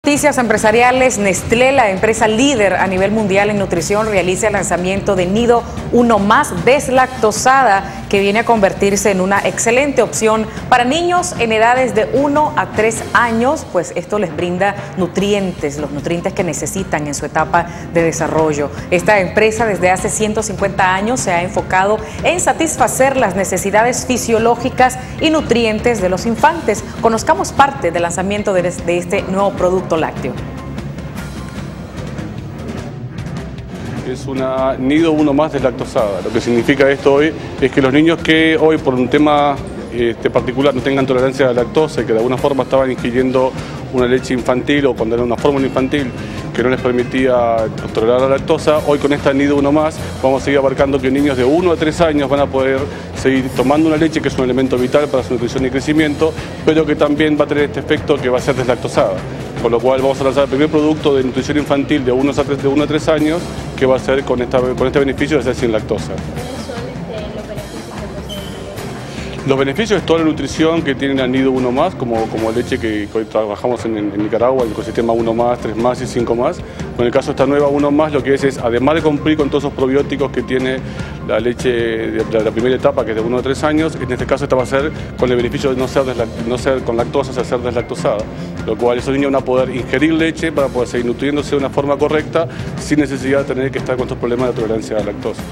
Noticias empresariales. Nestlé, la empresa líder a nivel mundial en nutrición, realiza el lanzamiento de Nido Uno Más deslactosada, que viene a convertirse en una excelente opción para niños en edades de 1 a 3 años, pues esto les brinda nutrientes, los nutrientes que necesitan en su etapa de desarrollo. Esta empresa desde hace 150 años se ha enfocado en satisfacer las necesidades fisiológicas y nutrientes de los infantes. Conozcamos parte del lanzamiento de este nuevo producto lácteo. Es una Nido Uno Más deslactosada. Lo que significa esto hoy es que los niños que hoy por un tema particular no tengan tolerancia a la lactosa y que de alguna forma estaban ingiriendo una leche infantil o cuando era una fórmula infantil que no les permitía tolerar la lactosa, hoy con esta Nido Uno Más vamos a seguir abarcando que niños de 1 a 3 años van a poder seguir tomando una leche que es un elemento vital para su nutrición y crecimiento, pero que también va a tener este efecto que va a ser deslactosada. Con lo cual vamos a lanzar el primer producto de nutrición infantil de 1 a 3 años que va a ser con este beneficio de ser sin lactosa. Los beneficios es toda la nutrición que tiene el Nido Uno Más, como leche que hoy trabajamos en Nicaragua, el ecosistema 1 Más, 3 Más y 5 Más. En el caso de esta nueva 1 Más, lo que es además de cumplir con todos esos probióticos que tiene la leche de la primera etapa, que es de 1 a 3 años, en este caso esta va a ser con el beneficio de no ser con lactosa, o sea, ser deslactosada. Lo cual esos niños van a poder ingerir leche para poder seguir nutriéndose de una forma correcta sin necesidad de tener que estar con estos problemas de tolerancia a la lactosa.